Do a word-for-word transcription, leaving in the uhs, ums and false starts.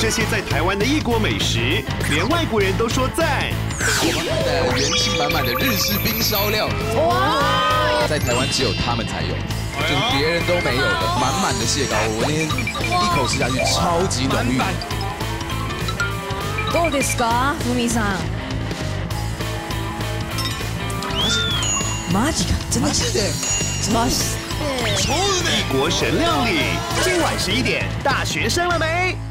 这些在台湾的异国美食，连外国人都说赞。 我们还带来了元气满满的日式冰烧料，哇！在台湾只有他们才有，就是别人都没有的，满满的蟹膏。我那天一口吃下去，超级浓郁。 どうですか、ふみさん？マジか，真的假的？マジ。 异国神料理，今晚十一点，大学生了没？